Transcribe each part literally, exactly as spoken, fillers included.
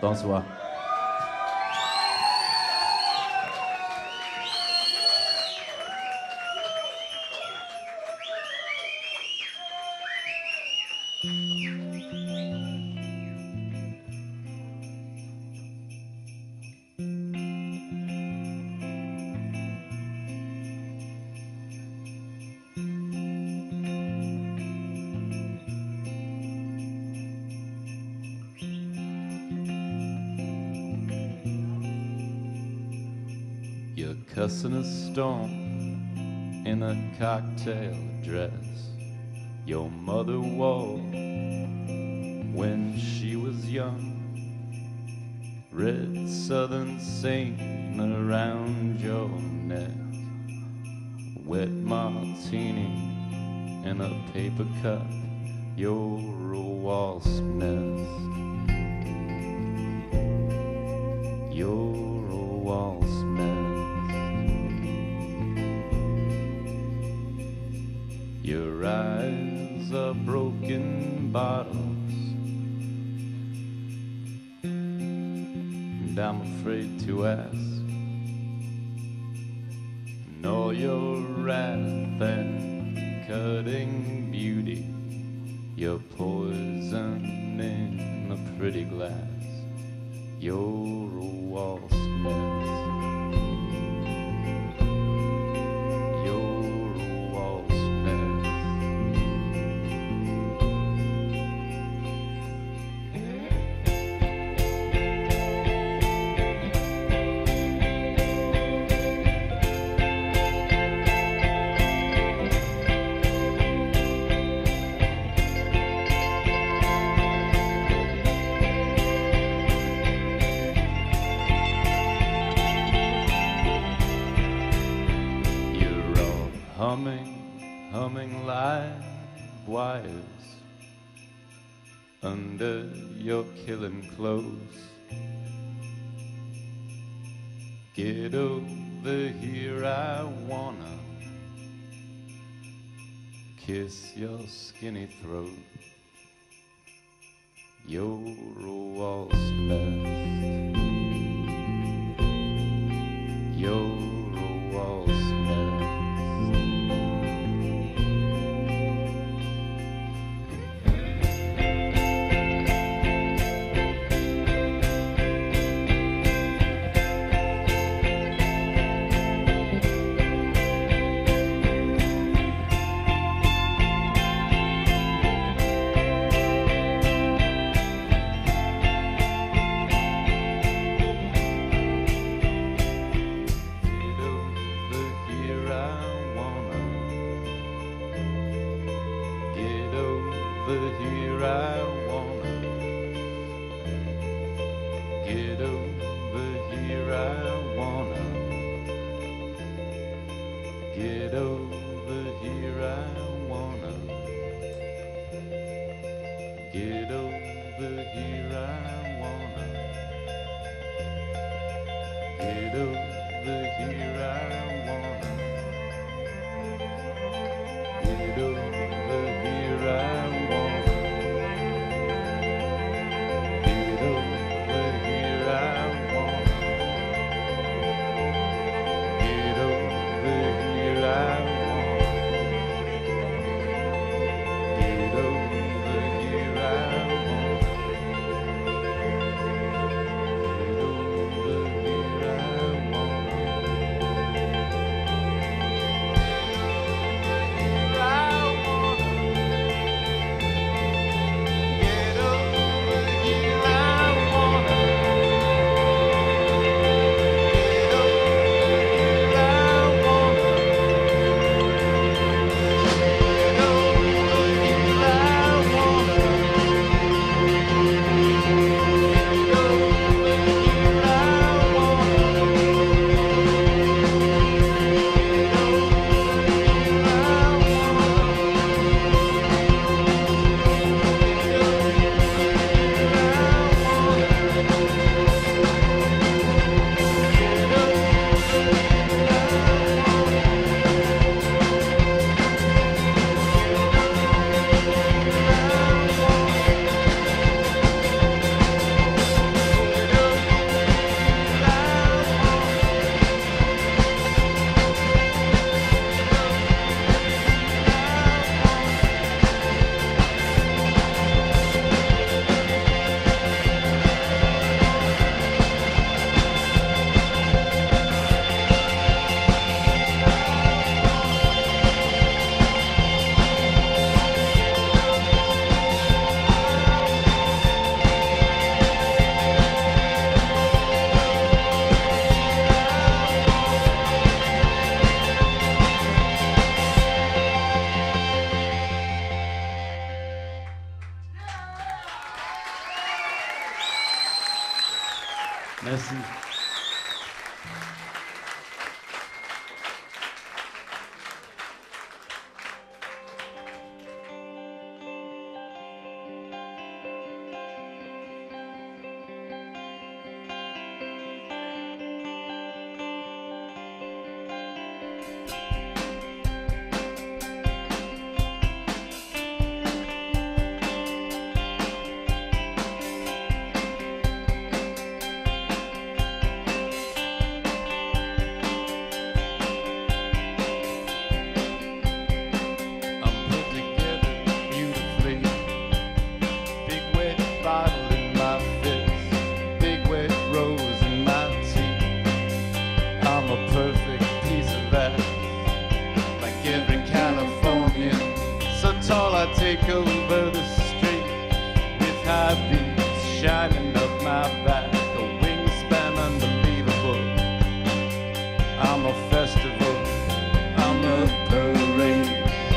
Bonsoir. You're cussing a storm in a cocktail dress your mother wore when she was young. Red southern saint around your neck, wet martini in a paper cup. You're a waltz nest. You're a waltz nest. Your eyes are broken bottles, and I'm afraid to ask. And all your wrath and cutting beauty, you're poison in a pretty glass. You're a waltz nest. You're a waltz nest. Humming, humming live wires under your killing clothes. Get over here, I wanna kiss your skinny throat. You're a waltz nest. You're a waltz nest. Here I wanna get over here. I wanna get over here. I wanna get over here. I wanna get over here. I wanna get over here. I wanna Merci. Take over the street with high beams shining up my back, a wingspan unbelievable. I'm a festival, I'm a parade,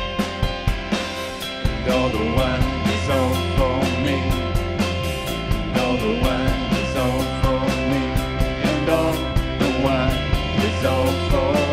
and all the wine is all for me, and all the wine is all for me, and all the wine is all for me.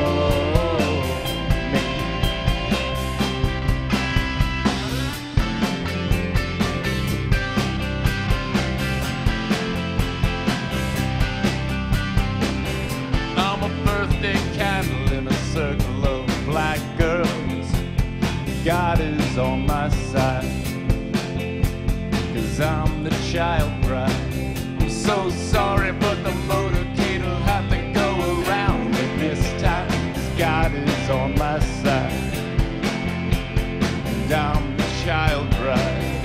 Circle of black girls, God is on my side, 'cause I'm the child bride. I'm so sorry, but the motorcade'll have to go around me this time, 'cause God is on my side, and I'm the child bride.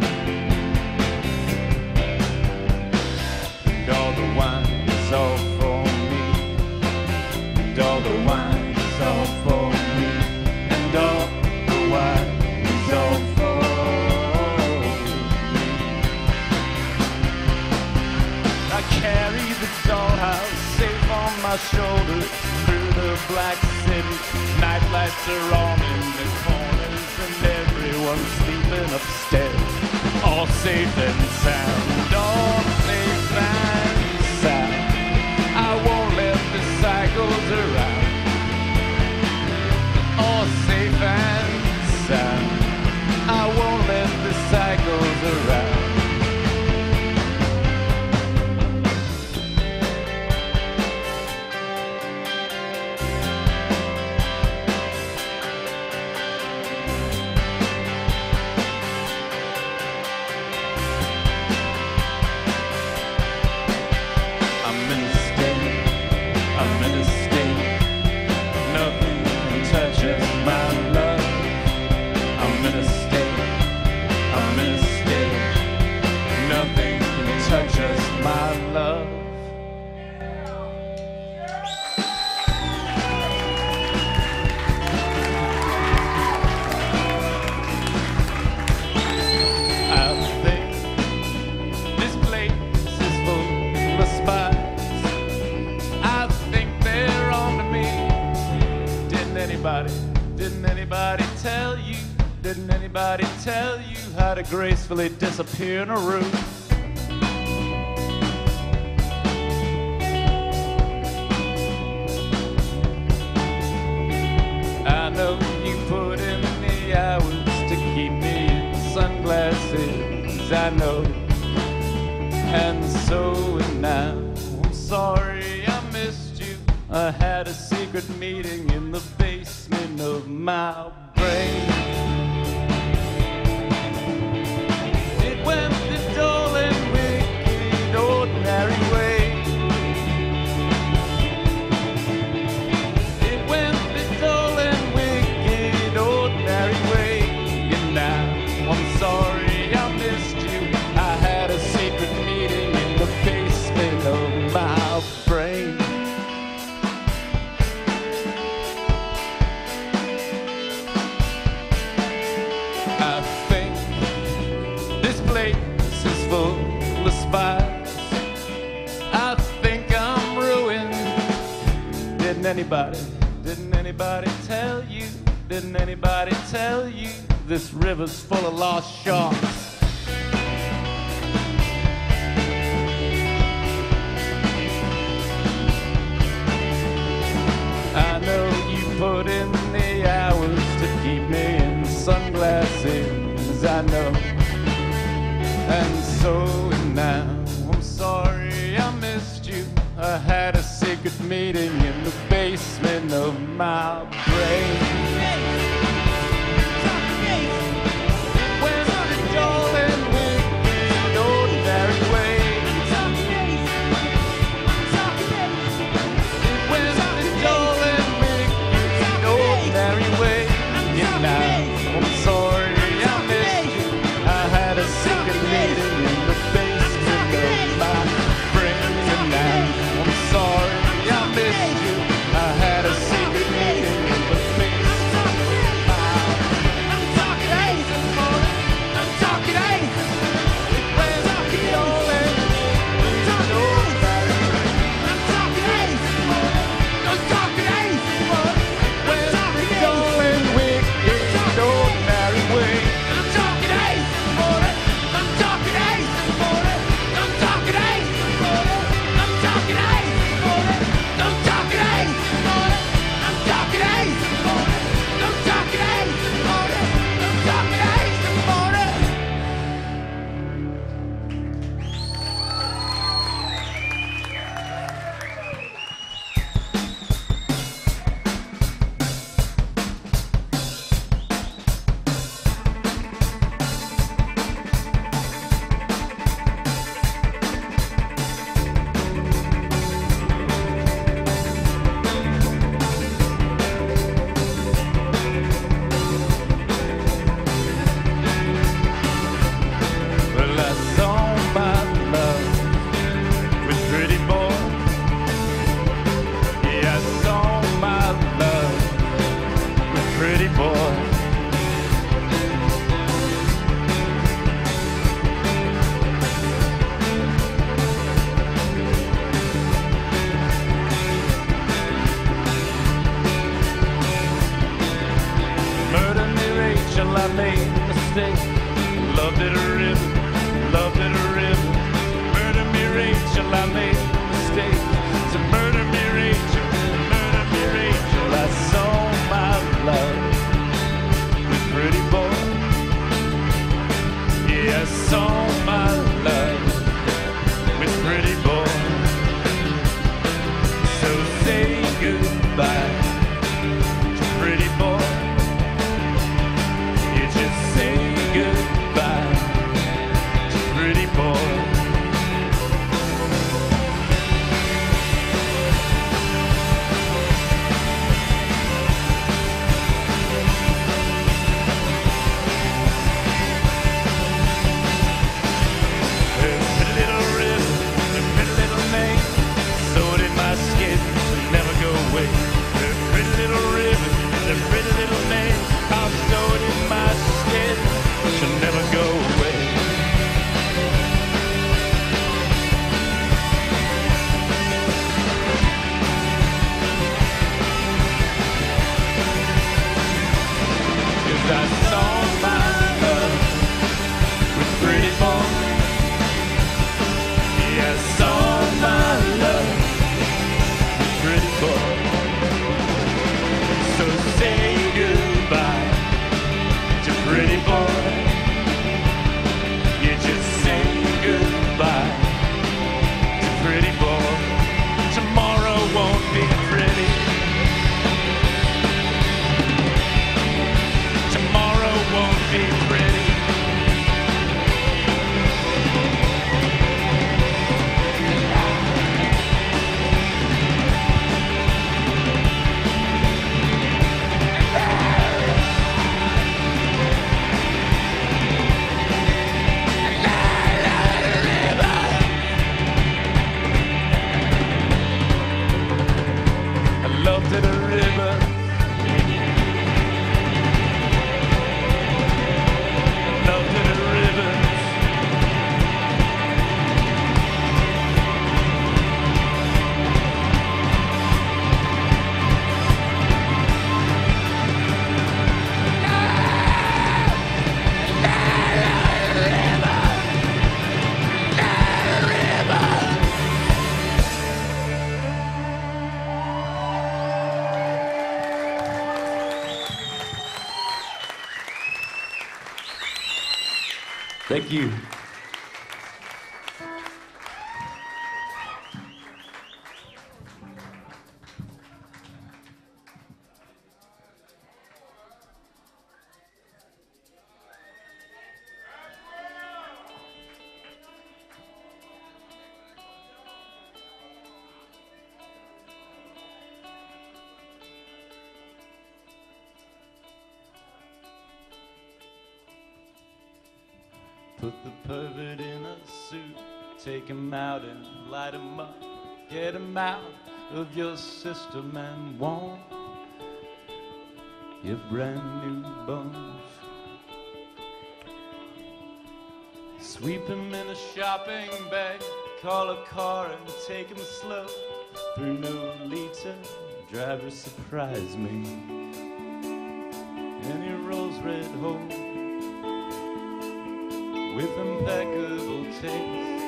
And all the wine is all for me, and all the wine all for me, and all the wine is all for me. I carry the dollhouse safe on my shoulders through the black city. Night lights are on in the corners, and everyone's sleeping upstairs. All safe and sound, all safe and sound. I won't let the cycles around. All safe and sound. I won't let the cycles around. I'm in a state, I'm in a state, nothing touches my love. I'm in a state, I'm in a state, nothing can touch us, my love. I think this place is full of spies. I think they're on to me. Didn't anybody, didn't anybody tell you, didn't anybody tell you how to gracefully disappear in a room? I know you put in the hours to keep me in sunglasses, I know, and so and now I'm sorry I missed you. I had a secret meeting in the basement of my brain. It went the dull and wicked ordinary way. It went the dull and wicked ordinary way. And now I'm sorry I missed you. I had a secret meeting in the basement of my brain. I think this place is full of spies. I think I'm ruined. Didn't anybody, didn't anybody tell you, didn't anybody tell you this river's full of lost sharks? secret meeting in the basement of my brain. When the dull and wicked ordinary way. When the dull and wicked ordinary way. And now I'm sorry I missed you. I had a secret meeting in the basement of my brain. And now I'm sorry I missed you. I had a secret meeting in the basement of my brain. I'm talking ace, I'm talking ace. When the dull and wicked ordinary way. I'm talking ace, I'm talking ace. When the dull and wicked ordinary way. I'm talking ace, I'm talking ace. I'm talking ace, I'm talking ace. I'm talking ace, I'm talking ace. I'm talking ace, I'm talking ace. Well, I saw my love with pretty boy. Yeah, I saw my love with pretty boy. Murder me, Rachel, I made a mistake. Loved it a river, loved it a river. Murder me, Rachel, I made a mistake. So murder me, Rachel, murder me, Rachel. I saw my love with pretty boy. Yeah, I saw my love with pretty boy. So say goodbye to pretty boy. You just say goodbye to pretty boy. There's a pretty little river, a pretty little name. So did my skin, will never go away. There's a pretty little river, a pretty little name. How so did my skin, she'll never go away. Cause I saw my love with pretty boy. Yeah, I saw my love with pretty boy. So say goodbye to pretty boy. You just say goodbye to pretty boy. Tomorrow won't be pretty. Tomorrow won't be pretty. I loved it a river. Loved it a river. Thank you. Put the pervert in a suit, take him out and light him up. Get him out of your system and warm your brand new bones. Sweep him in a shopping bag, call a car and take him slow through Nolita. Driver, surprise me. And he rolls red home with impeccable taste.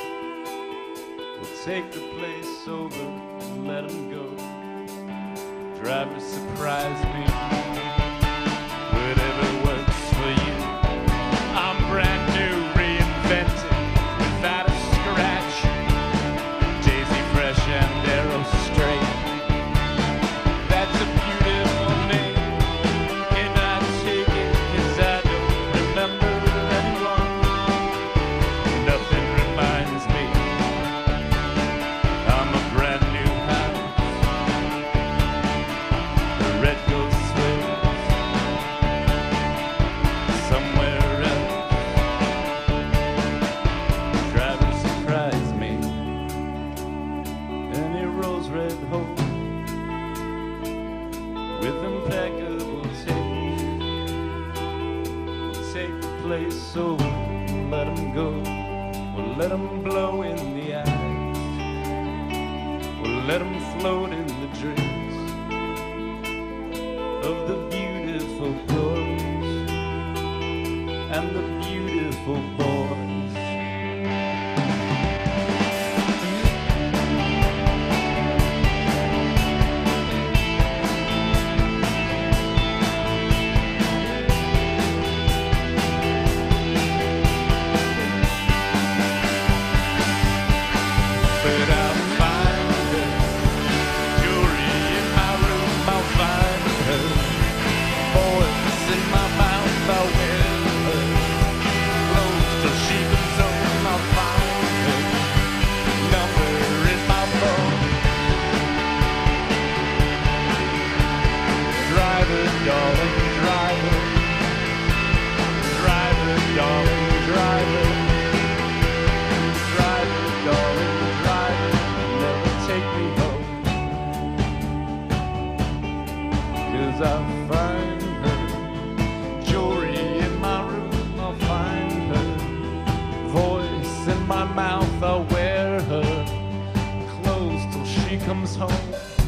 We'll take the place over and let him go. Driver, surprise me. Whatever works for you. I'm brand new, reinvented, without a scratch. Daisy fresh and arrow straight. That's a beautiful name. And I take it 'cause I don't remember anyone. Nothing reminds me. I'm a brand new house. The red ghost swims somewhere else. Driver, surprise me. And he rolls red home with impeccable taste. We'll take the place over, let him go. We'll let him blow in the eyes. We'll let him float in the dreams of the beautiful girls and the beautiful boys. But I'll find her, jewelry in my room, I'll find her, voice in my mouth, I'll wear her, clothes till she comes home, I'll find her, number in my phone. Driver, darling, driver, driver, darling, driver, driver, darling, driver, never take me home. 'Cause I'll find her, jewelry in my room, I'll find her, voice in my mouth, I'll wear her, clothes till she comes home.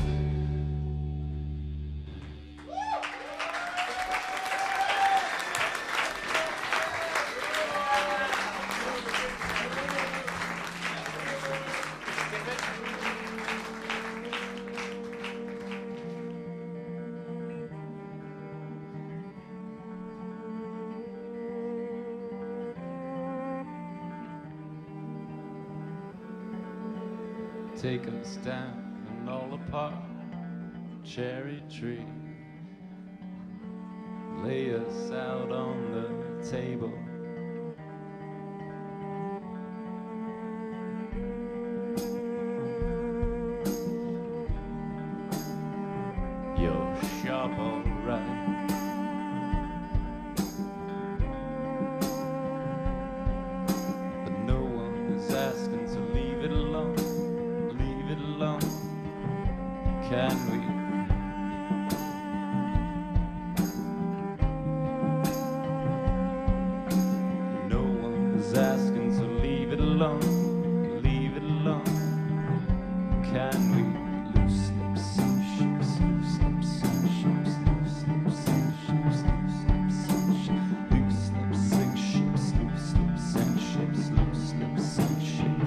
Take us down and all apart, cherry tree. Lay us out on the table. You're sharp, alright. But no one is asking, so leave it alone. Leave it alone. Can we? No one is asking, so leave it alone. Leave it alone. Can we? Loose lips, ships, loose lips, ships, loose lips, ships, loose lips, ships, loose lips, ships, loose lips, ships, loose lips, ships.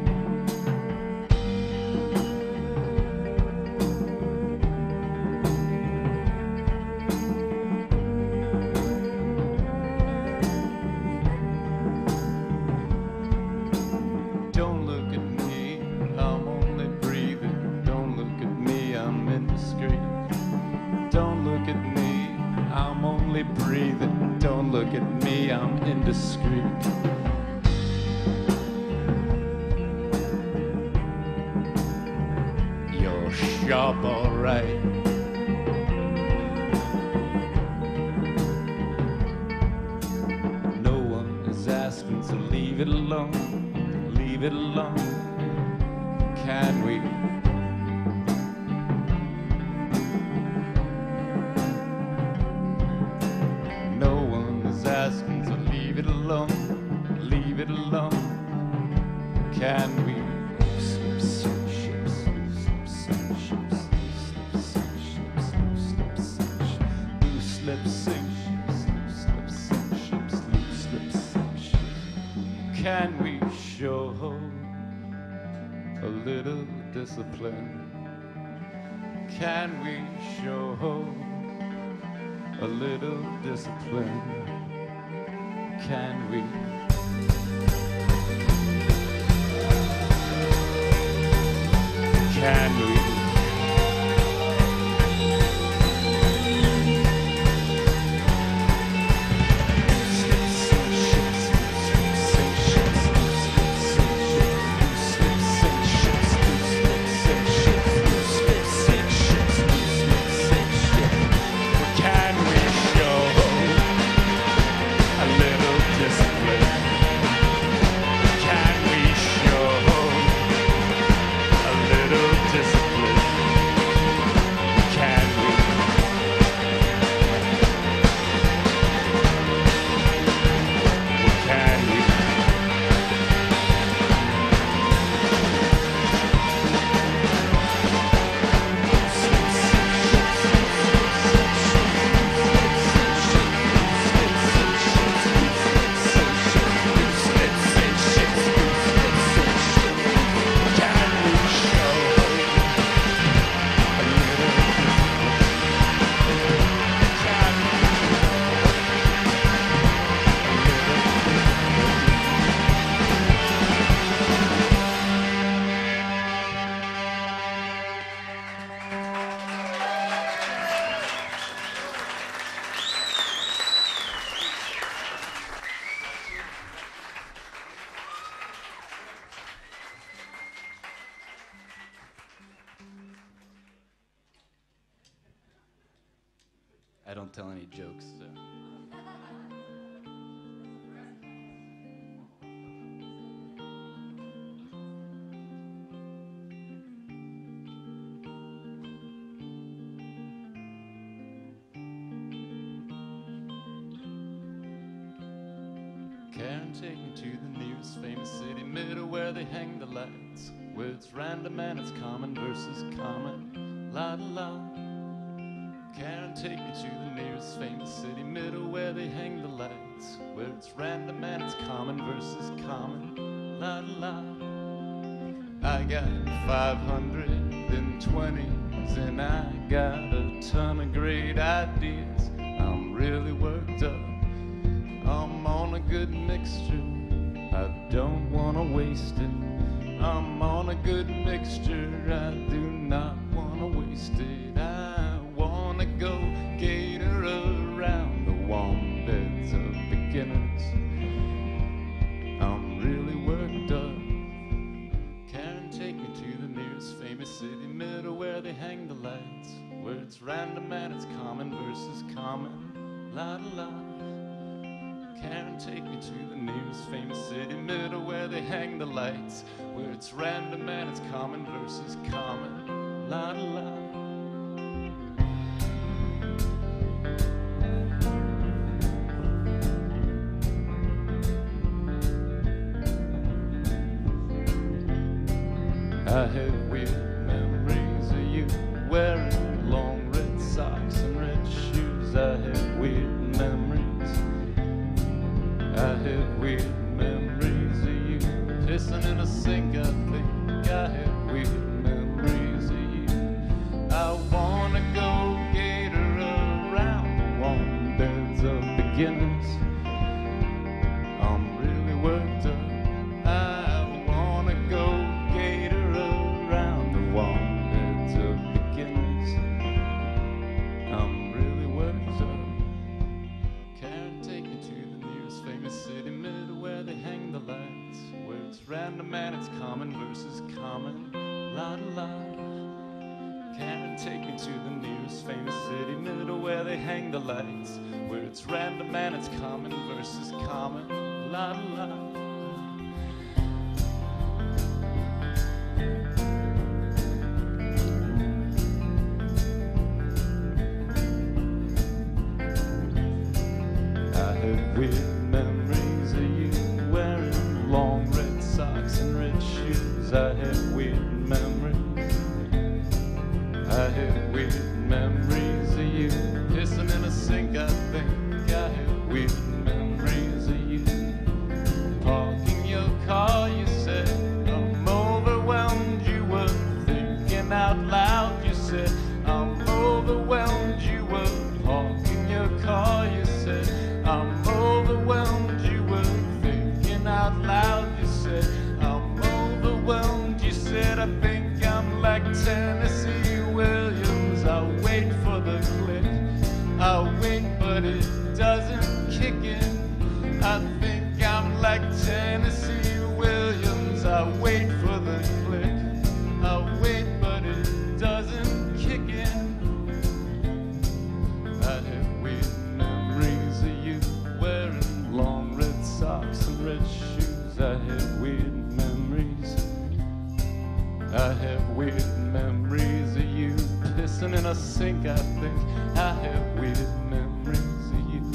Don't look at me, I'm only breathing. Don't look at me, I'm indiscreet. Don't look at me, I'm only breathing. Don't look at me, I'm indiscreet. You're sharp, alright. No one is asking. leave it alone, leave it alone. Can we? No one is asking, so leave it alone, leave it alone. Can we? Slip some ships, slip some ships, slip some ships, slip some ships, slip some ships, slip some ships. Can we show a little discipline? Can we show a little discipline? Can we? Can we? I don't tell any jokes, so. Karen, take me to the nearest famous city, middle where they hang the lights, where it's random and it's common versus common. La la la. Karen, take me to the nearest famous city, middle where they hang the lights, where it's random and it's common versus common. La la. I got five hundred twenties and I got a ton of great ideas. I'm really worked up, I'm on a good mixture, I don't wanna waste it. I'm on a good mixture, I do not wanna waste it. I wanna go gator around the warm beds of beginners. I'm really worked up. Karen, take me to the nearest famous city, middle where they hang the lights, where it's random and it's common versus common. La la la. Karen, take me to the nearest famous city, middle where they hang the lights, where it's random and it's common versus common. La la la. I have weird memories of you wearing long red socks and red shoes. I have weird memories. I have weird memories of you pissing in a sink. I think I have weird memories of you. I wanna go gator around the warm beds of beginners. I'm really worked up. I wanna go gator around the warm beds of beginners. I'm really worked up. Karen, take me to the nearest famous city, middle where they hang the lights, where it's random and it's common versus common. La la la. Karen, take me to the nearest famous city, middle where they hang the lights, where it's random and it's common versus common. La la la. have weird memories of you wearing long red socks and red shoes. I have weird memories. I have weird memories of you pissing in a sink. I think I have weird memories of you parking your car. You said I'm overwhelmed. You were thinking out loud. You said I'm overwhelmed. You were parking your car. You said I'm overwhelmed. You were thinking out loud. You said I'm overwhelmed. You said I think I'm like Tennessee Williams. I wait for the click. I wait, but it doesn't kick in. I think I'm like Tennessee Williams. I wait for the click. I wait, but it doesn't kick in. I have weird memories of you wearing long red socks and red shoes. I have weird memories. I have weird memories of you pissing in a sink. I think I have weird memories of you.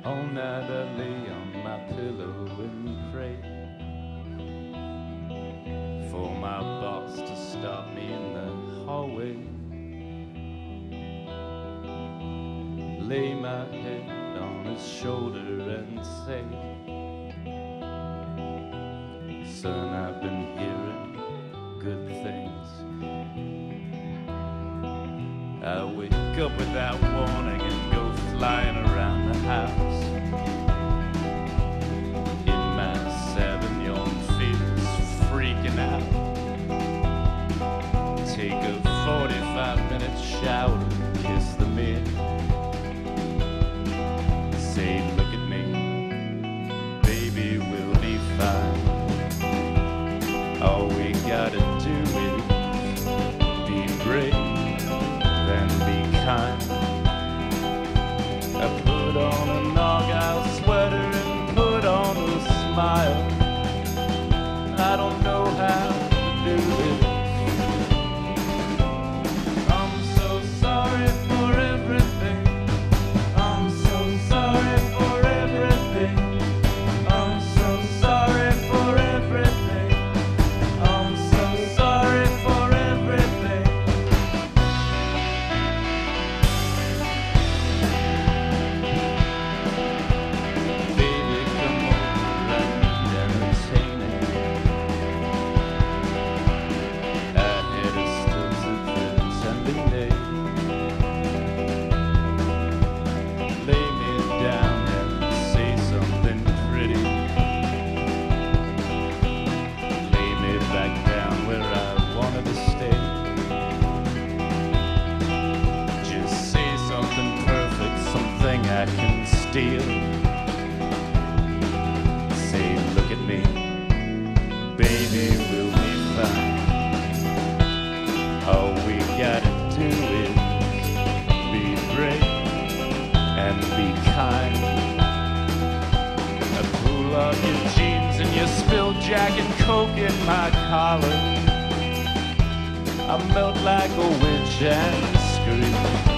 All night I lay on my pillow and pray for my boss to stop me in the hallway. Lay my head on his shoulder and say, son, I've been hearing good things. I wake up without warning and go flying around the house in my seven-year-old fields, freaking out. Take a forty-five minute shower, kiss the mirror, say, look at me, baby, we'll be fine. All we gotta do is be brave and be kind. I put on an argyle sweater and put on a smile. I don't know how to do it. I'm so sorry for everything. I'm so sorry for everything. I'm so sorry for everything. I'm so sorry for everything. Baby, come over, I need entertaining. I had a stilted pretending day. Lay me down and say something pretty. Lay me back down where I wanted to stay. Just say something perfect, something I can steal. Say, look at me, baby, we'll be fine. All we gotta do is be brave and be kind. I pull off your jeans and you spill Jack and Coke in my collar. I melt like a witch and scream.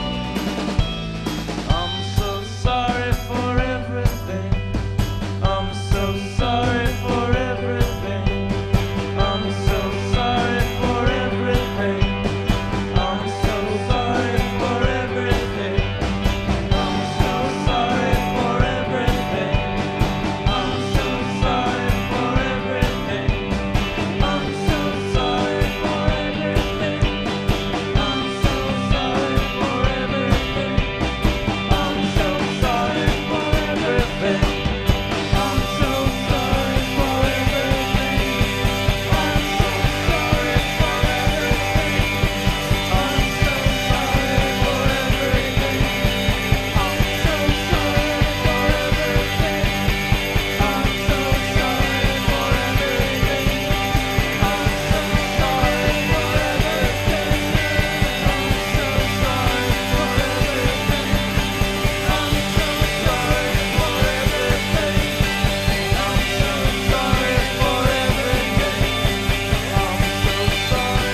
I'm so sorry for everything. I'm so sorry for everything. I'm so sorry for everything. I'm so sorry for everything. I'm so sorry for everything. I'm so sorry for everything. I'm so sorry for everything. I'm so sorry for everything. I'm so sorry for everything. I'm so sorry for everything. I'm so sorry for everything. I'm so sorry for everything. I'm so sorry for everything. I'm so sorry for everything. I'm so sorry for everything. I'm so sorry for everything. I'm so sorry for everything. I'm so sorry for everything. I'm so sorry.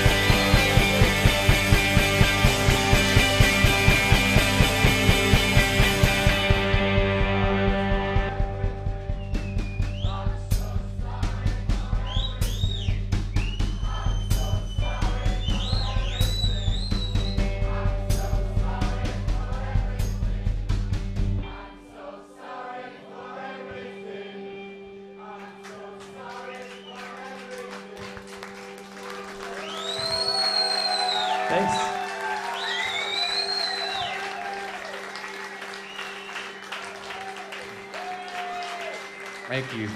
Thanks. Thank you.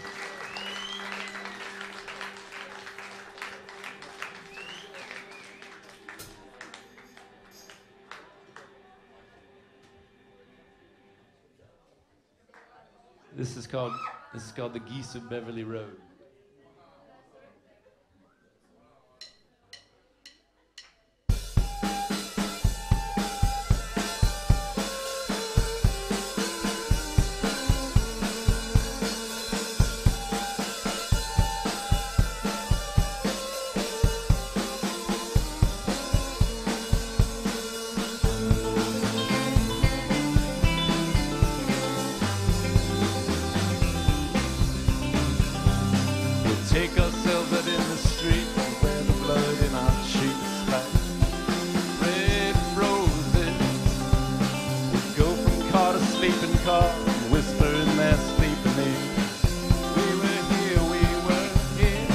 This is called this is called The Geese of Beverly Road. take ourselves out in the street and wear the blood in our cheeks like red roses. We'd go from car to sleeping car and whisper in their sleeping ears. We were here, we were here.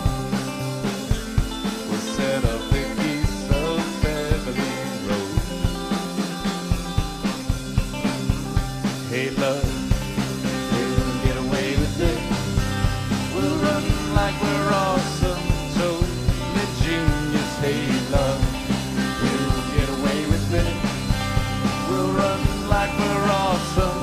We'll set up the geese of Beverly Road. Hey love, we'll get away with it. We'll run like we're awesome, totally genius. Hey love, we'll get away with it. We'll run like we're awesome.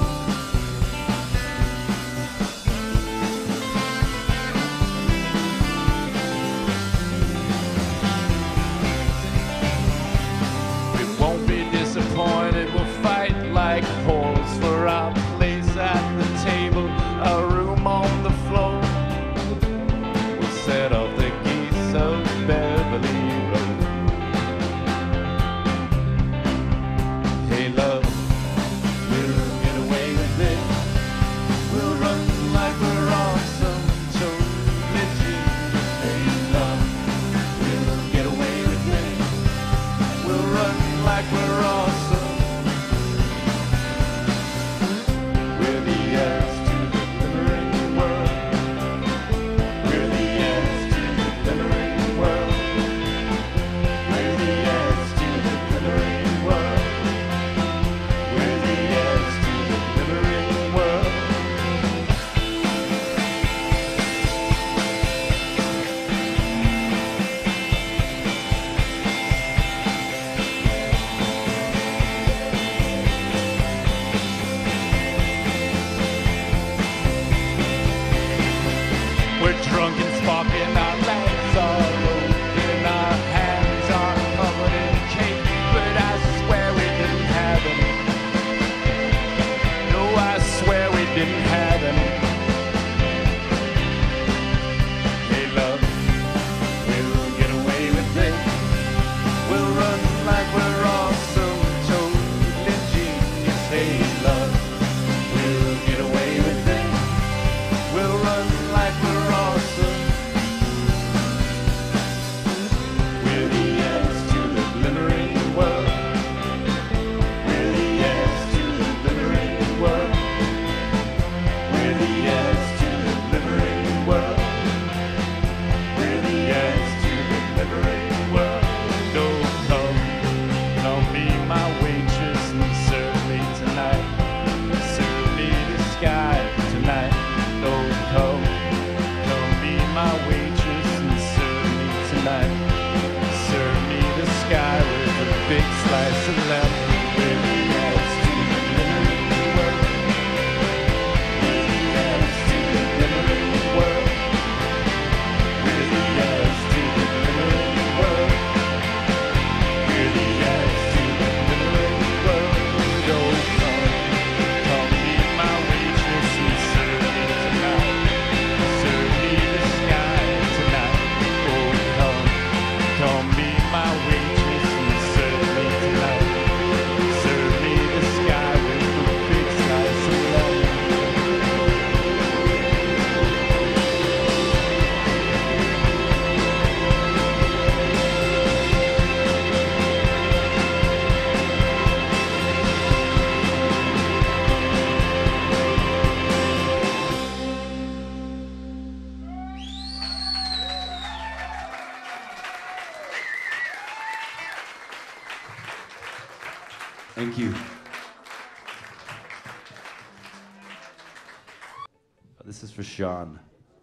We won't be disappointed. We'll fight like whores for our place at the table, our room on the floor. We'll set off the geese of Beverly Road. Hey love, we'll get away with it. We'll run like we're awesome, totally genius. Hey love, we'll get away with it. We'll run like we're awesome. We're the heirs to the glittering world. We're the heirs to the glittering world. We're the heirs to the glittering world. We're the heirs to the glittering world. We're drunk and sparking, our legs are open, our hands are covered in cake, but I swear we didn't have any. No, I swear we didn't have any. Hey love, we'll get away with it. We'll run like we're awesome, totally genius. Hey love, we'll get away with it. We'll run like we're awesome. We're the heirs to the glittering world. We're the heirs to the glittering world. We're the heirs to the glittering world. We're the heirs to the glittering world. Oh, come, come be my waitress and serve me tonight. Serve me the sky tonight. Oh, come, come be my waitress and serve me tonight. Serve me the sky with a big slice of lemon. We're the heirs to the glittering world. We're the heirs to the glittering world. We're the heirs to the glittering world. We're the heirs to the glittering world. Oh, come, come be my waitress and serve me tonight. Serve me the sky tonight. Oh, come, come be my waitress and serve me tonight. Serve me the sky with a big slice of lemon. Thank you. This is for Sean.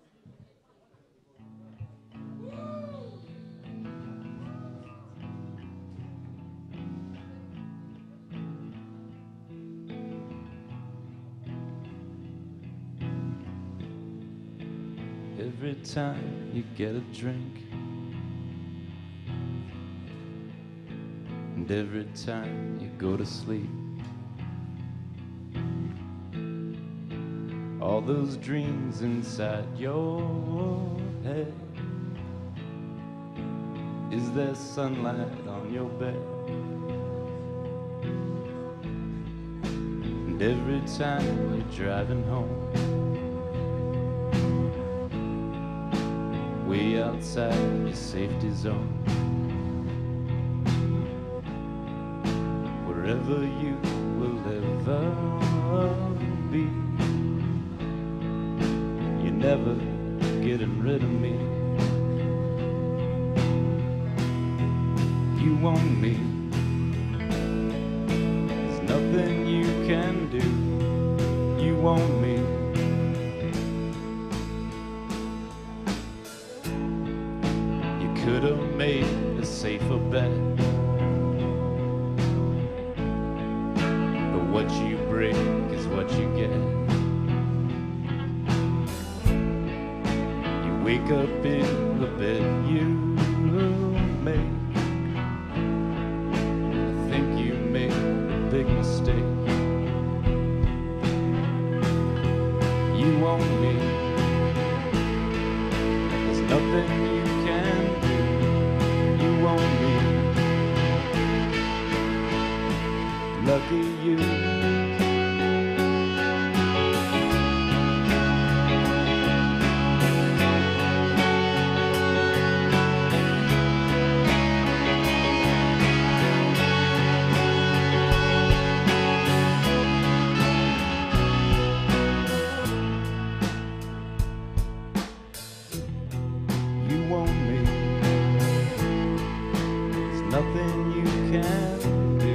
Every time you get a drink, and every time you go to sleep, all those dreams inside your head, is there sunlight on your bed? And every time you're driving home, outside your safety zone. Wherever you will ever be, you're never getting rid of me. You want me, there's nothing you can do. You want me, you could have made a safer bet, but what you break is what you get. You wake up in the bed you make, big mistake. You want me, there's nothing you can do. You want me, lucky you. Nothing you can do.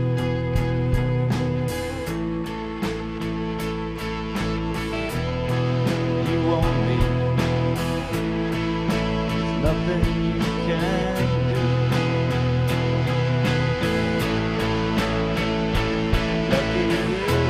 You want me, there's nothing you can do. Lucky you.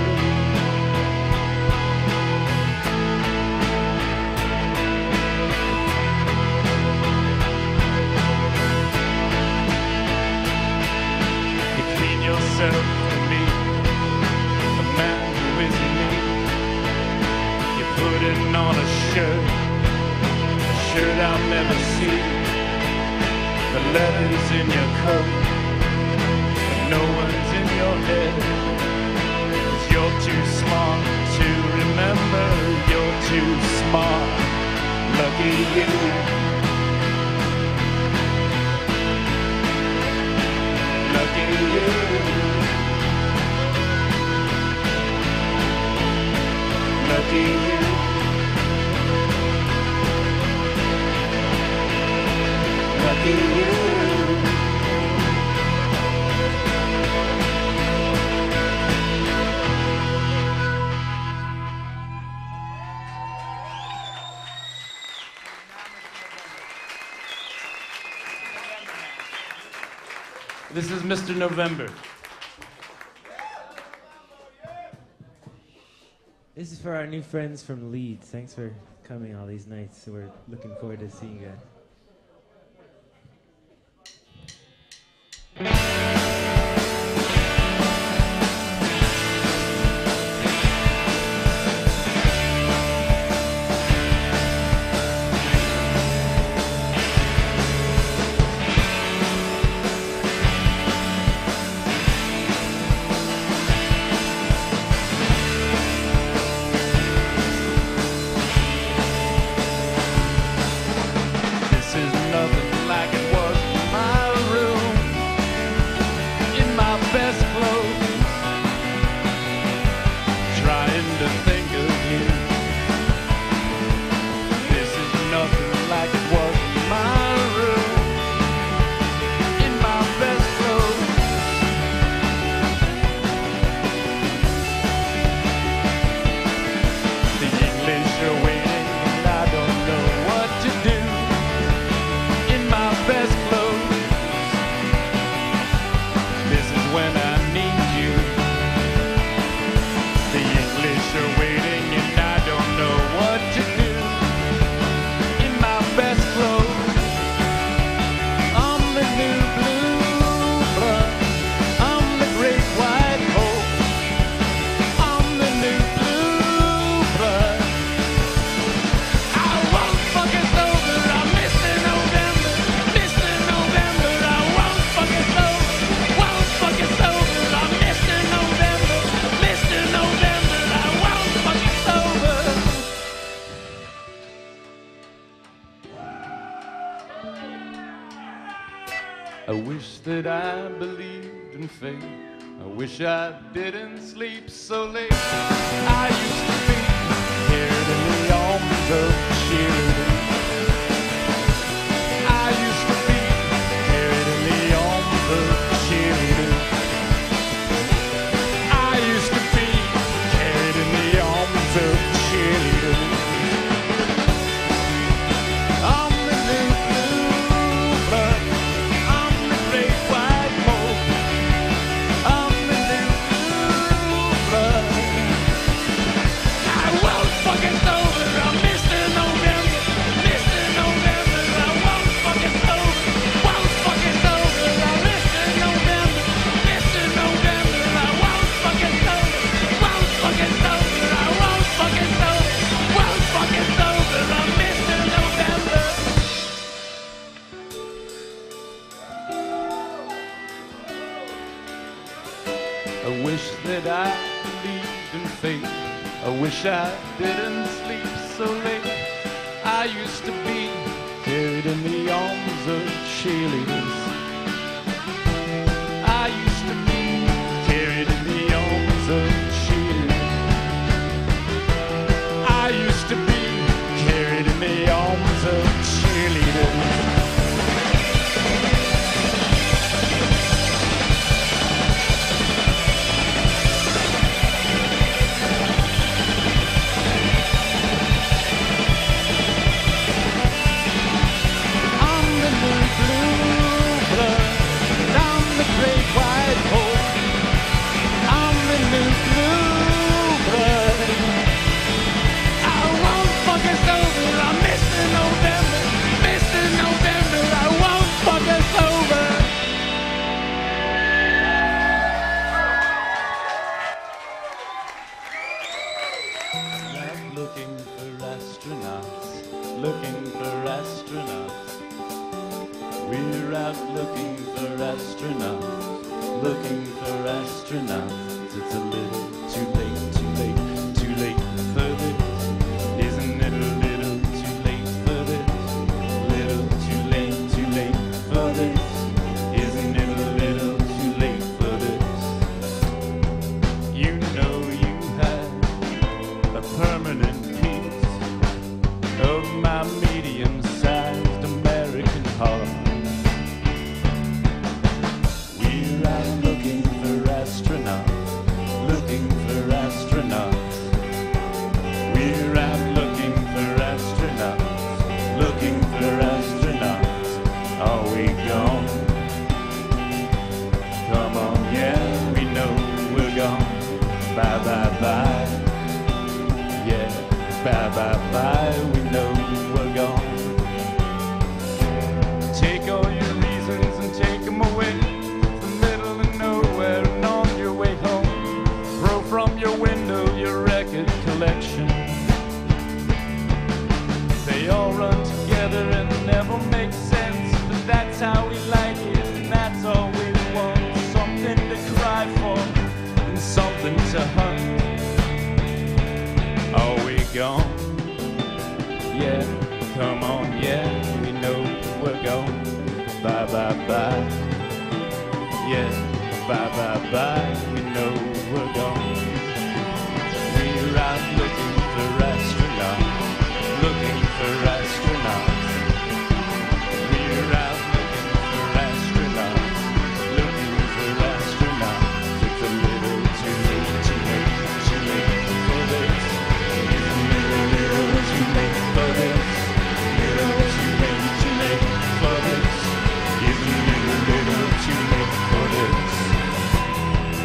Yourself for me, the man who is me. You're putting on a shirt, a shirt I'll never see. The letters in your coat, but no one's in your head. 'Cause you're too smart to remember, you're too smart. Lucky you. Lucky you. Lucky you. Lucky you. This is Mister November. This is for our new friends from Leeds. Thanks for coming all these nights. We're looking forward to seeing you guys. I wish that I believed in fate. I wish I didn't sleep so late. I used to be carried in the arms of cheerleaders. I used to be carried in the arms of cheerleaders. I used to be carried in the arms of cheerleaders. I'm the new blue blood. I'm the great white hope. I'm the new blue blood. I won't fucking over. I'm Mister November. Mister November. I won't fucking over. Won't fucking over. I'm Mister November. Mister November. I won't fucking over. Won't fucking over. I won't fucking over. Won't fucking over. I'm Mister November. I wish that I believed in fate. I wish I didn't sleep so late. I used to be carried in the arms of cheerleaders. I used to be carried in the arms of cheerleaders. I used to be carried in the arms of cheerleaders. Looking for astronauts, looking for astronauts. We're out looking for astronauts, looking for astronauts. It's a little too late, too late, too late for this. Isn't it a little too late for this? Little too late, too late for this. Isn't it a little too late for this? You know you had a permanent piece of my medium-sized American heart. We're out looking for astronauts, looking for astronauts. We're out looking for astronauts, looking for astronauts. Are we gone? Come on, yeah, we know we're gone. Bye, bye, bye. Yeah, bye, bye, bye. We know we're gone. Take all your reasons and take them away. It's the middle of nowhere and on your way home. Throw from your window your record collection. They all run together and never make sense, but that's how we like it and that's all we want. Something to cry for and something to hunt. Are we gone? Yeah, come on, yeah, we know we're gone. Bye, bye, bye. Yeah, bye, bye, bye, we know we're gone. We're out looking for astronauts, looking for astronauts. We're out looking for astronauts, looking for astronauts. It's a little too late, too late, too late for this. Little too late for this. Little too late, too late for this. Isn't it a little too late for this?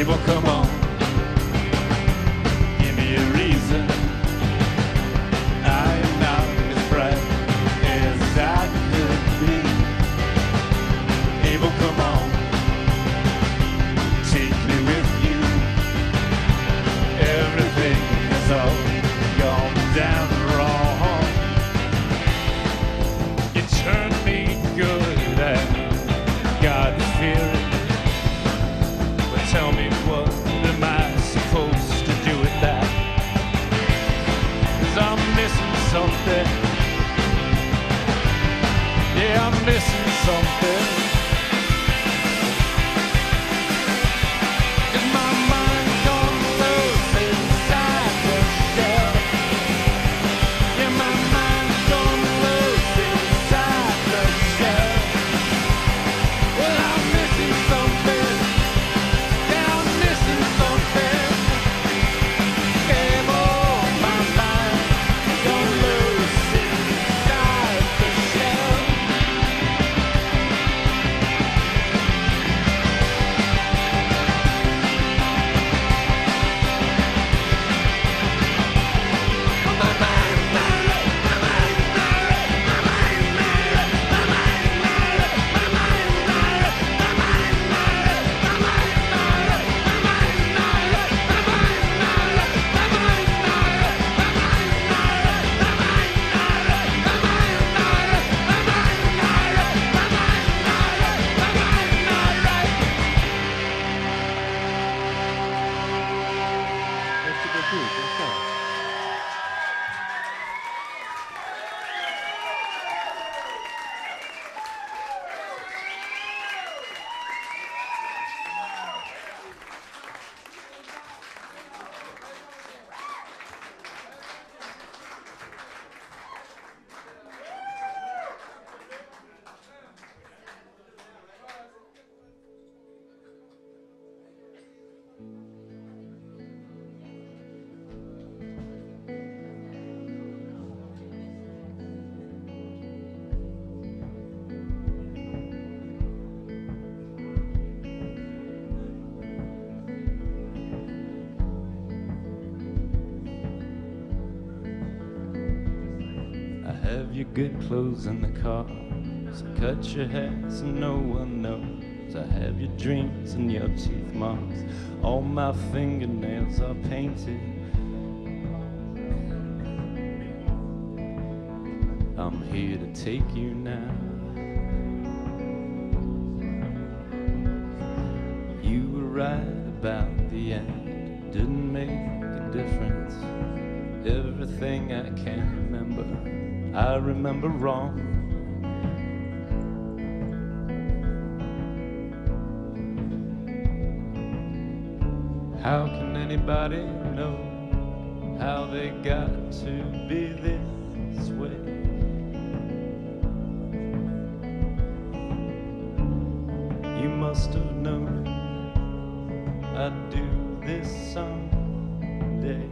Abel, come on, give me a reason. I am not as bright as I could be. Abel, come on, take me with you. Everything is all gone down wrong. You turned me good and got me fearing. But tell me, what am I supposed to do with that? 'Cause I'm missing something. Yeah, I'm missing something. 'Cause my mind's gone loose inside the shell. Yeah, my mind's gone loose inside the shell. Well, I'm missing something. Yeah, I'm missing something. Yeah, oh, my mind's gone loose inside the shell. That's a good piece. Good stuff. I have your good clothes in the car, so cut your hair so no one knows. I have your dreams and your teeth marks. All my fingernails are painted. I'm here to take you now. You were right about the end. It didn't make a difference. Everything I can remember, I remember wrong. How can anybody know how they got to be this way? You must have known I'd do this someday.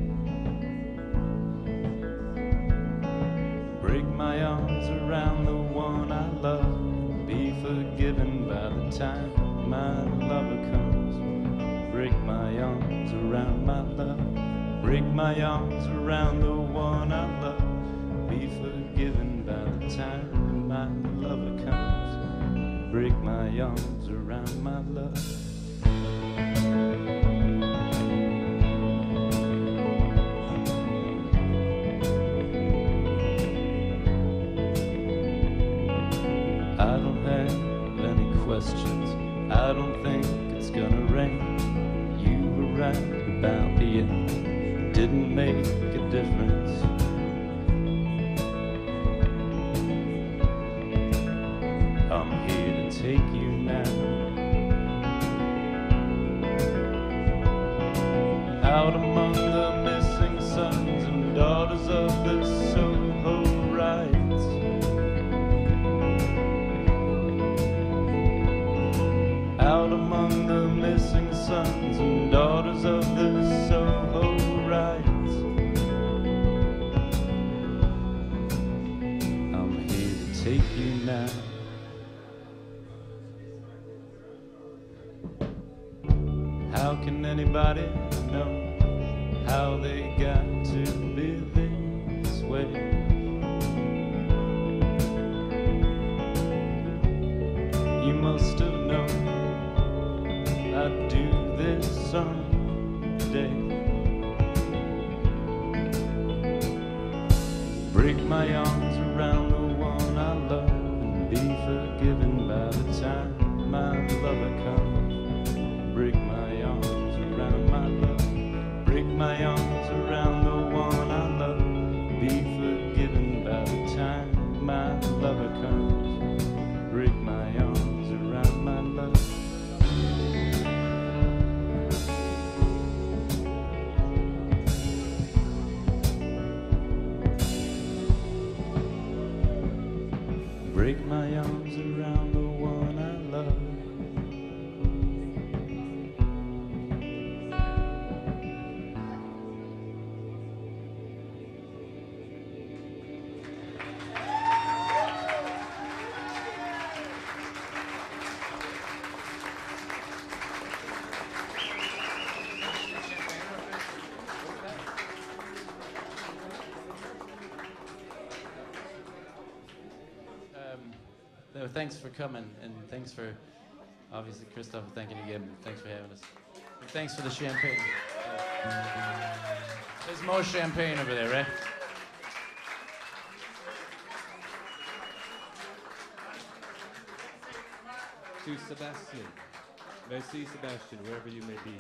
Break my arms around the one I love, be forgiven by the time my lover comes. Break my arms around my love, break my arms around the one I love, be forgiven by the time my lover comes. Break my arms around my love. I don't have any questions. I don't think it's gonna rain. You were right about the end. It didn't make a difference. I'm here to take you now. Out among the missing sons and daughters of the Soho riots. Out among the missing sons and daughters of the Soho riots. I'm here to take you now. How can anybody know how they got to be this way? You must have known I'd do this someday. Break my arms around the one I love and be forgiven by the time my lover comes. Break my arms around my love. Break my arms around the one I love. Be forgiven by the time my lover comes. Break my arms around my love. Break my arms around the one I love. No, thanks for coming, and thanks for, obviously, Christoph, thanking you again. Thanks for having us. And thanks for the champagne. There's more champagne over there, right? To Sebastian. Merci, Sebastian, wherever you may be.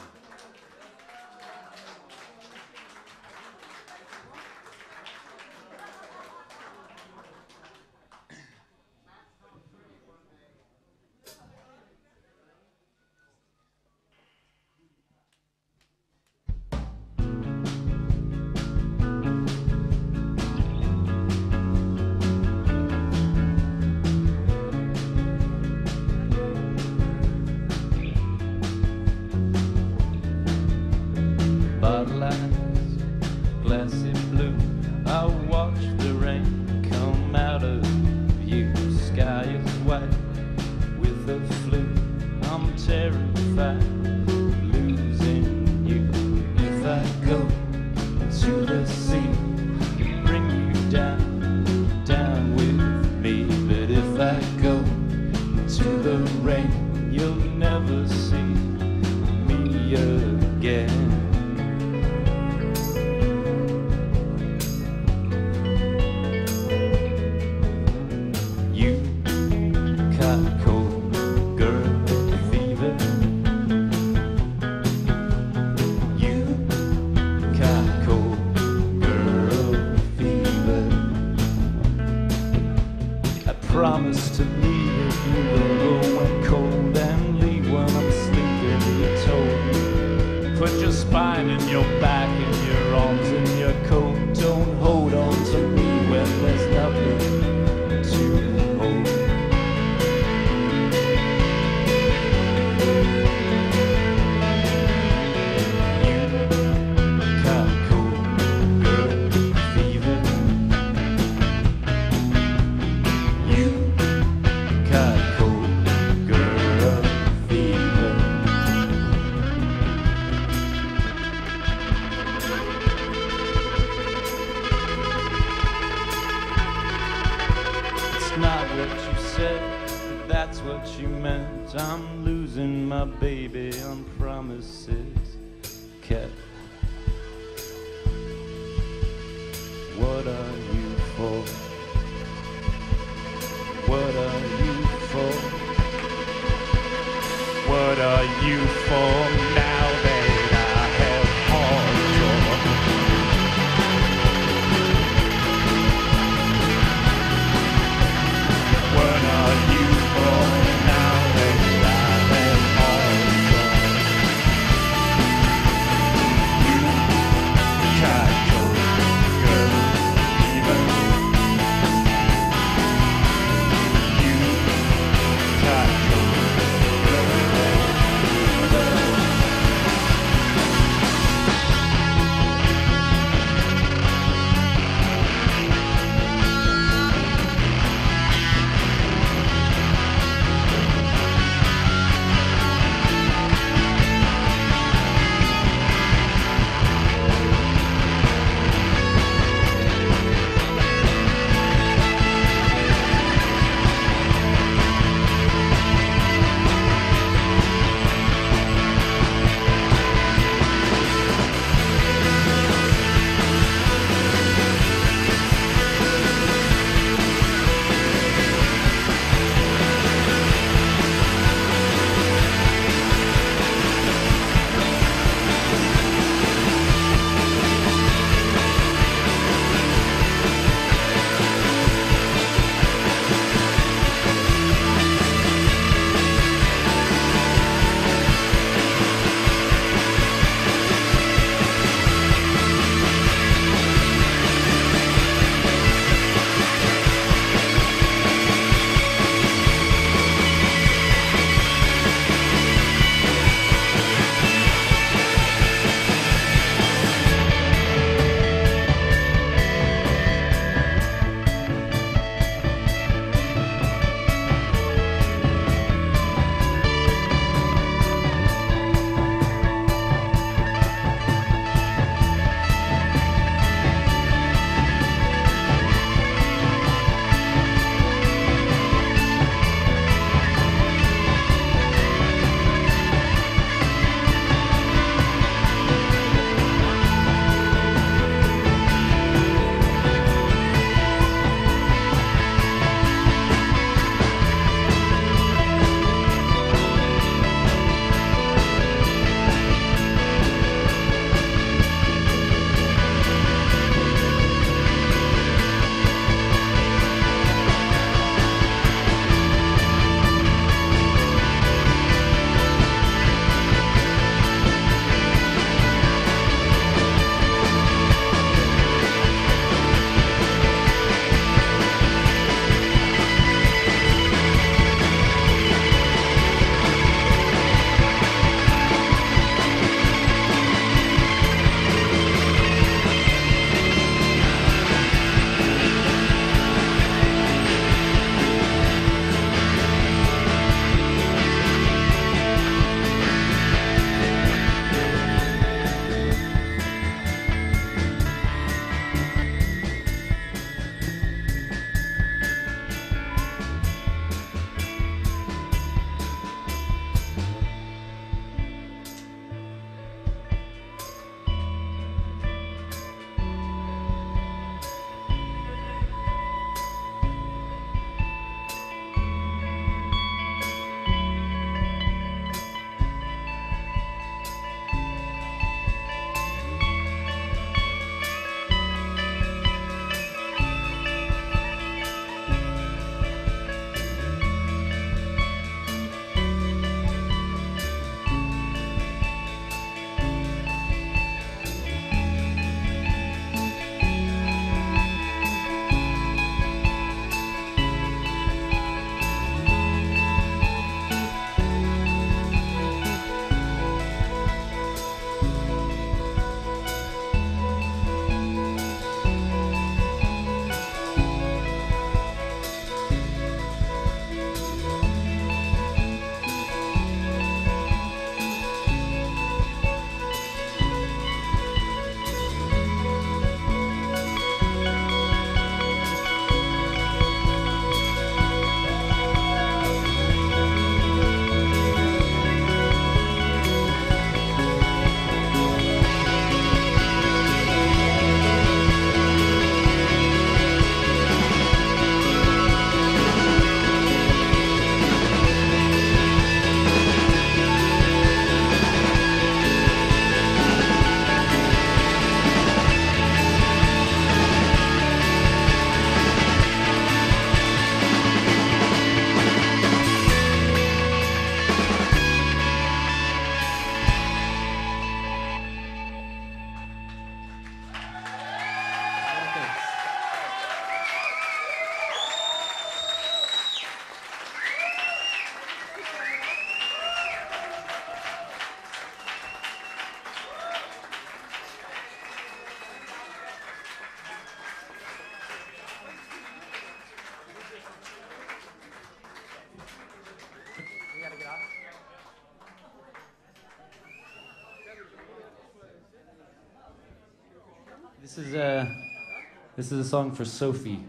This is uh, this is a song for Sophie.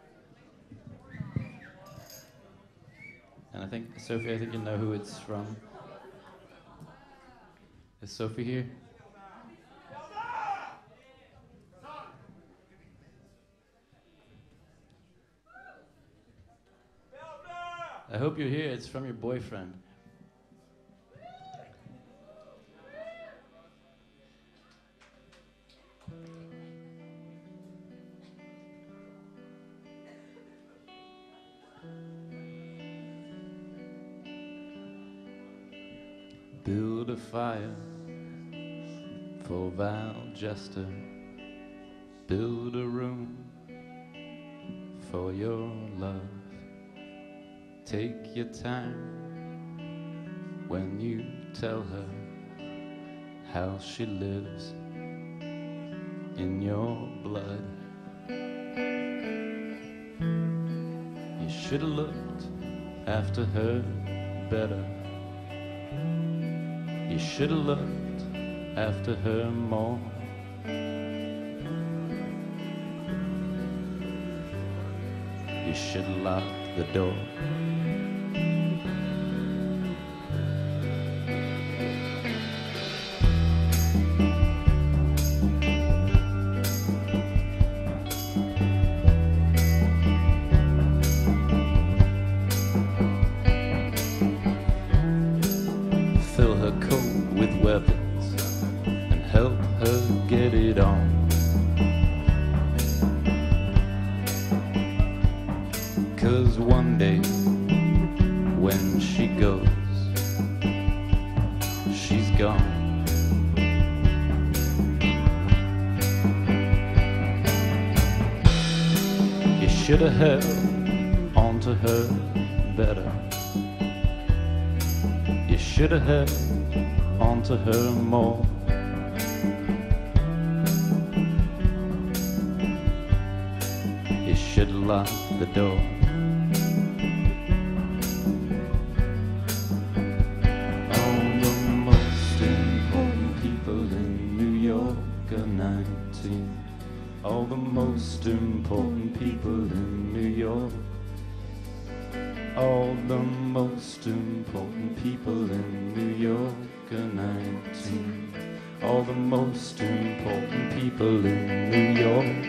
And I think, Sophie, I think you know who it's from. Is Sophie here? I hope you're here. It's from your boyfriend. Build a fire for Val Jester. Build a room for your love. Take your time when you tell her how she lives in your blood. You should have looked after her better. You should have looked after her more. You should have locked the door. Fill her coat with weapons and help her get it on. Cause one day when she goes, she's gone. You should have held onto her better. You should have held onto her more. You should have locked the door. All the most important people in New York are nineteen. All the most important people in New York. All the most important people in New York are nineteen. All the most important people in New York.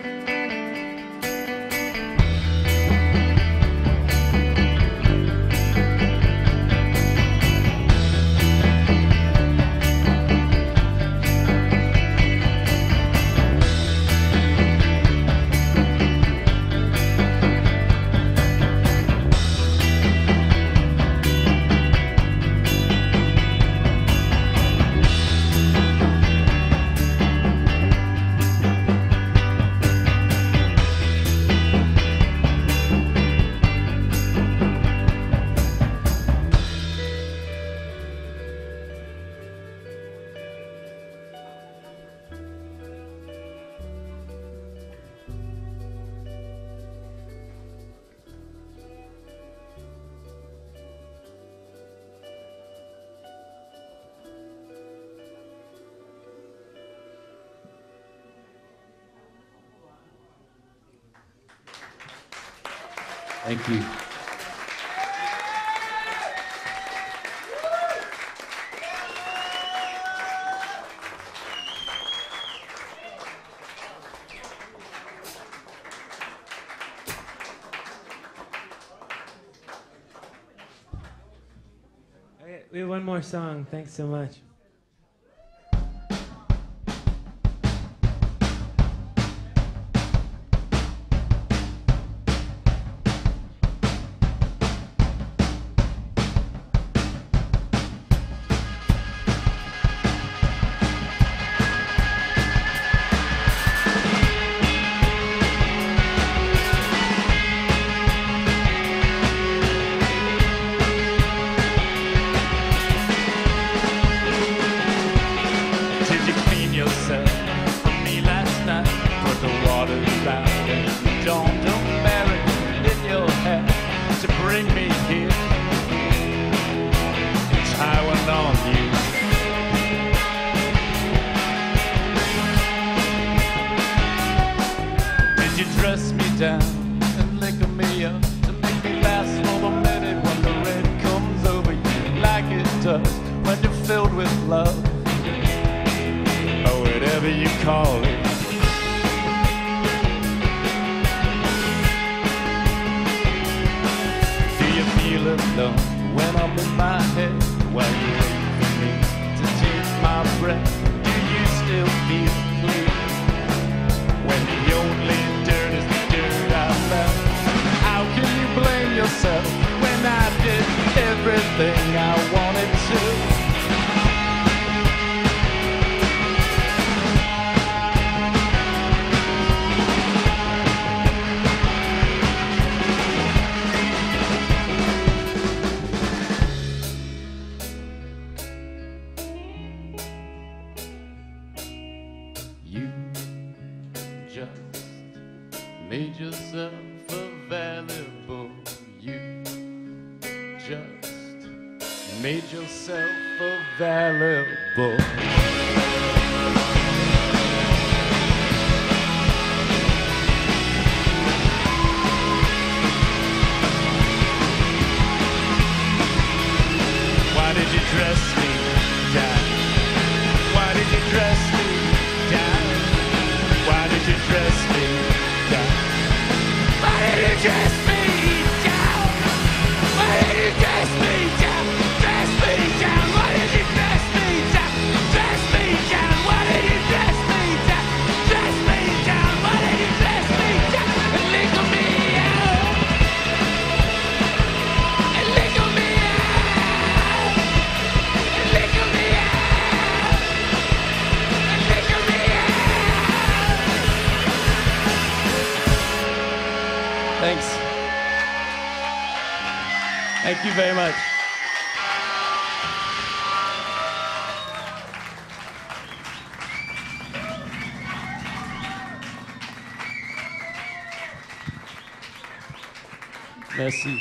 Thank you. Okay, we have one more song. Thanks so much. Thank love, or whatever you call it. Do you feel alone when I'm in my head, while you wait for me to take my breath? Do you still feel clear when the only dirt is the dirt I left? How can you blame yourself when I did everything I wanted to? You just made yourself available. You just made yourself available. Why did you dress me down? Why did you dress me down? Why did you dress me down? Why did you dress me down? Why did you dress me down? Dress me down. Why did you dress me down? Dress me down. Why did you dress me down? Dress me down. Why did you dress me down? And lick me out. And lick me out. And lick me out. And lick me out. Thanks. Thank you very much. Merci.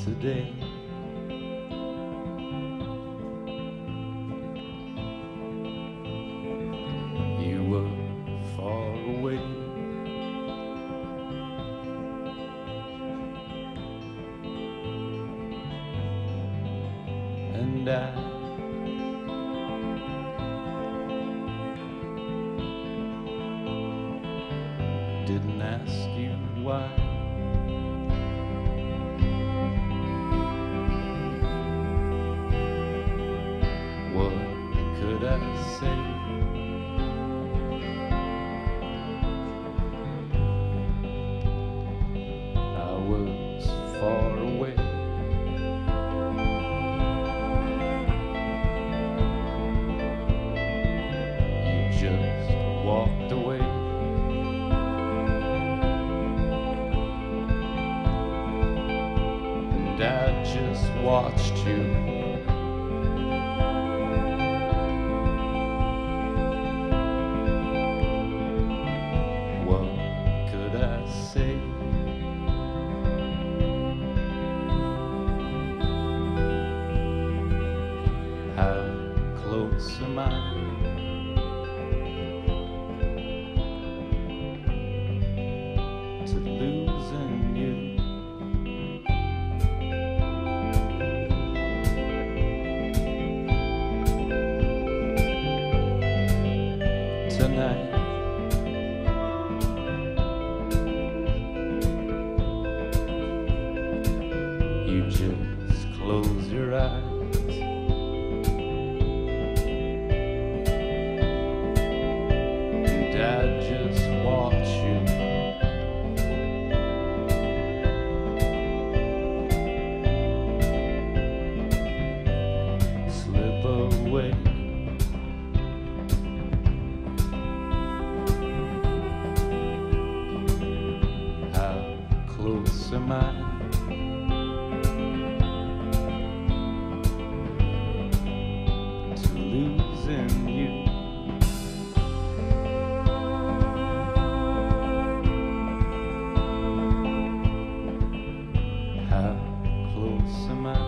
today. You were far away, and I didn't ask you why. What could I say? I was far away. You just walked away. And I just watched you. Am I to losing you? Tonight you just close your eyes. I just watch you slip away. How close am I to losing you? How close am I?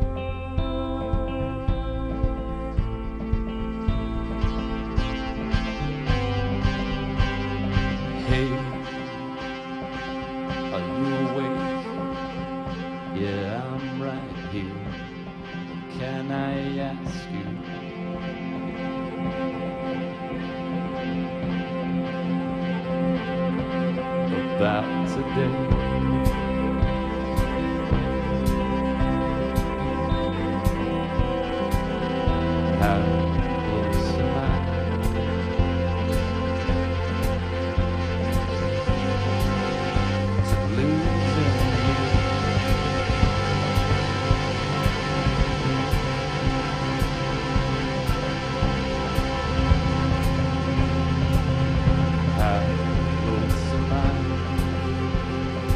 Hey, are you awake? Yeah, I'm right here. Can I ask you? About today? How close am I to losing you? How close am I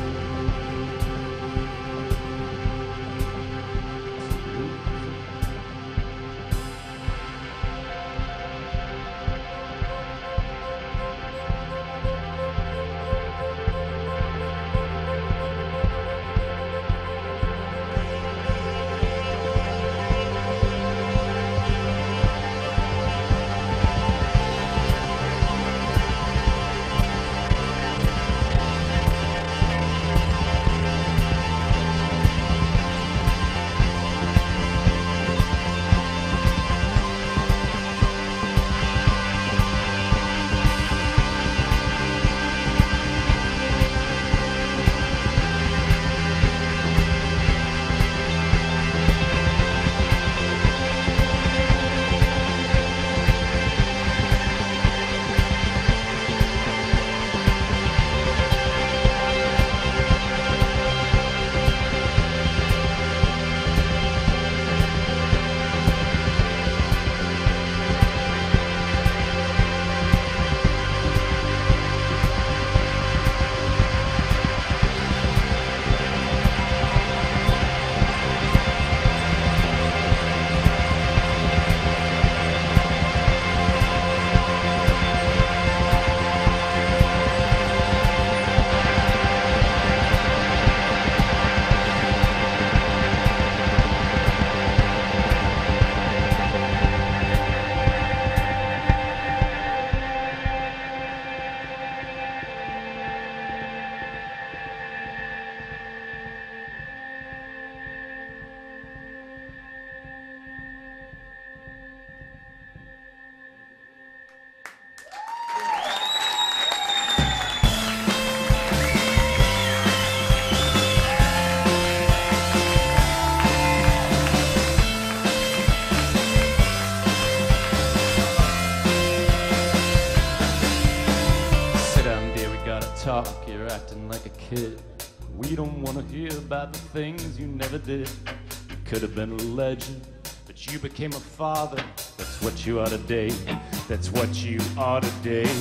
talk, you're acting like a kid. We don't want to hear about the things you never did. You could have been a legend, but you became a father. That's what you ought to date. That's what you ought to date.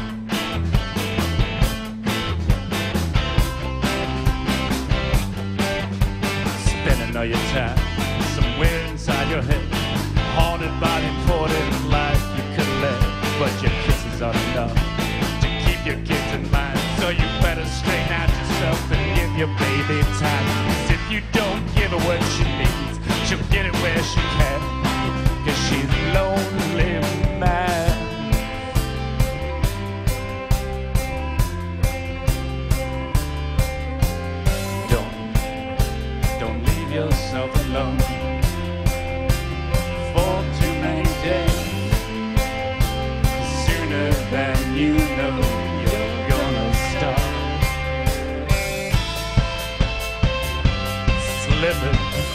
Spending all your time somewhere inside your head, haunted by the important life you could have led. But your kisses aren't enough to keep your kids in mind. So you better straighten out yourself and give your baby time. 'Cause if you don't give her what she needs, she'll get it where she can. 'Cause she's lonely, man. Don't, don't leave yourself alone for too many days. Sooner than you know, you're gonna start slipping.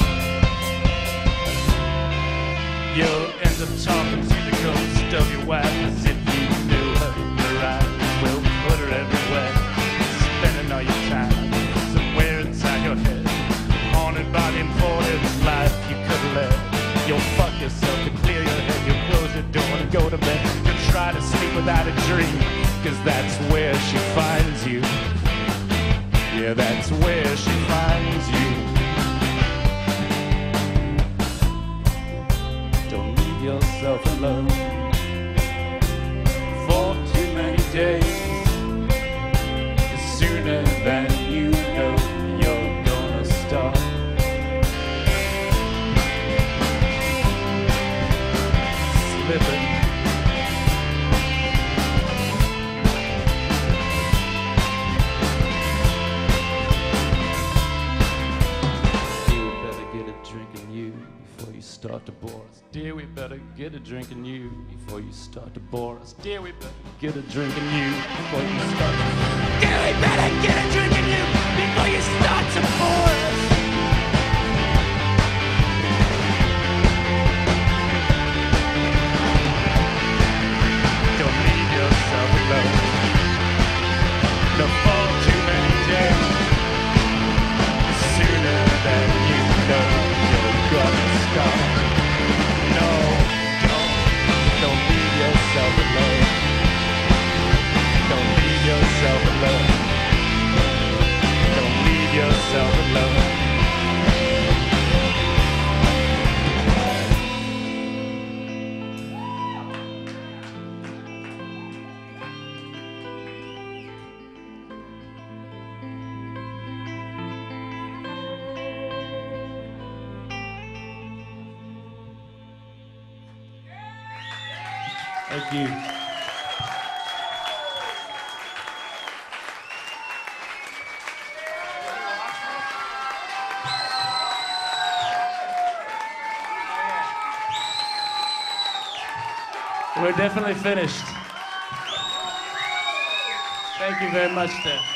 You'll end up talking to the ghost of your wife as if you knew her. Her eyes will put her everywhere. Spending all your time somewhere inside your head, haunted by the important life you could have led. You'll fuck yourself to clear your head. You'll close your door and go to bed. You'll try to sleep without a dream, 'cause that's where she finds you. Yeah, that's where she finds you. Don't leave yourself alone for too many days. 'Cause sooner than you know, you're gonna start slipping. Start to bore us. Dear, we better get a drink in you before you start to bore us. Dear, we better get a drink in you before you start to Dear, we better get a drink in you before you start to bore us. Don't leave yourself alone. Don't fall too many days. Sooner than you know, you're gonna start. No, don't, don't leave yourself alone. Don't leave yourself alone. Don't leave yourself alone. Thank you. We're definitely finished. Thank you very much, then.